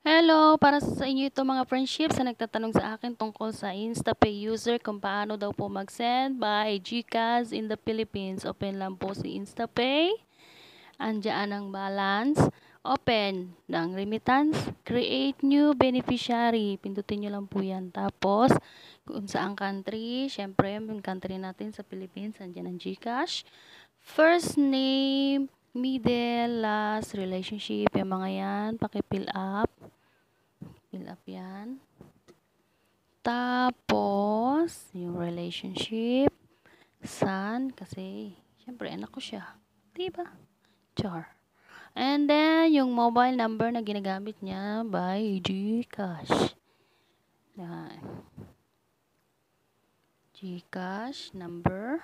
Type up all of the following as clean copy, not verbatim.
Hello, para sa inyo ito mga friendships na nagtatanong sa akin tungkol sa instapay user kung paano daw po mag-send by GCash in the Philippines. Open lang po si instapay. Andiyan ang balance. Open ng remittance. Create new beneficiary. Pindutin nyo lang po yan. Tapos, kung saan country, syempre, yung country natin sa Philippines, andiyan ang GCash. First name, middle, last, relationship, yung mga yan, paki-fill up. Fill up yan. Tapos, yung relationship, son, kasi, syempre, anak ko siya. Diba? Char. And then, yung mobile number na ginagamit niya by GCash. Yan. GCash number.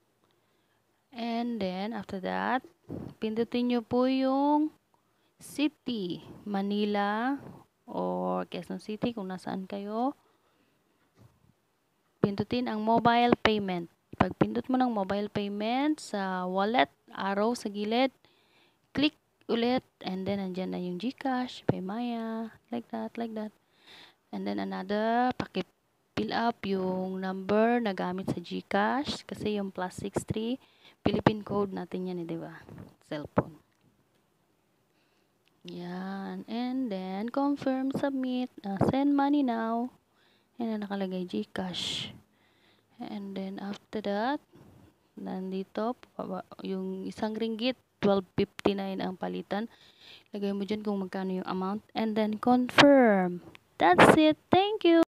And then, after that, pindutin nyo po yung city, Manila, or Quezon City, kung nasaan kayo. Pindutin ang mobile payment. Pag pindot mo ng mobile payment sa wallet, arrow sa gilid, click ulit, and then andyan na yung GCash, Paymaya, like that. And then another, paki-fill up yung number na gamit sa GCash, kasi yung +63, Philippine code natin yan, di ba? Cellphone. Yan. And then, confirm, submit, send money now. Yan na nakalagay, GCash. And then, after that, nandito, yung isang ringgit, 12.59 ang palitan. Lagay mo dyan kung magkano yung amount. And then, confirm. That's it. Thank you.